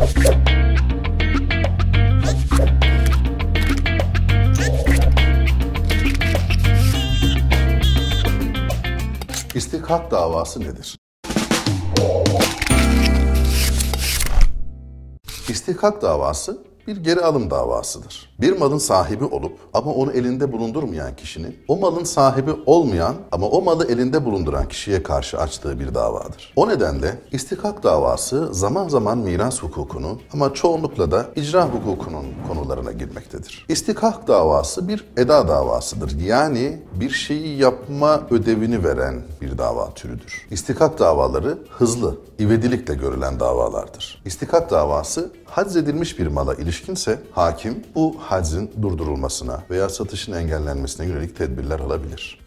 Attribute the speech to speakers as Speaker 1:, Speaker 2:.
Speaker 1: İstihkak davası nedir? İstihkak davası bir geri alım davasıdır. Bir malın sahibi olup ama onu elinde bulundurmayan kişinin o malın sahibi olmayan ama o malı elinde bulunduran kişiye karşı açtığı bir davadır. O nedenle istihkak davası zaman zaman miras hukukunun ama çoğunlukla da icra hukukunun konularına girmektedir. İstihkak davası bir eda davasıdır. Yani bir şeyi yapma ödevini veren bir dava türüdür. İstihkak davaları hızlı, ivedilikle görülen davalardır. İstihkak davası haczedilmiş bir mala ilişkinse hakim bu haczin durdurulmasına veya satışın engellenmesine yönelik tedbirler alabilir.